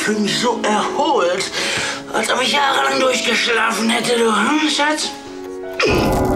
fühle mich so erholt, als ob ich jahrelang durchgeschlafen hätte, du, hm, Schatz?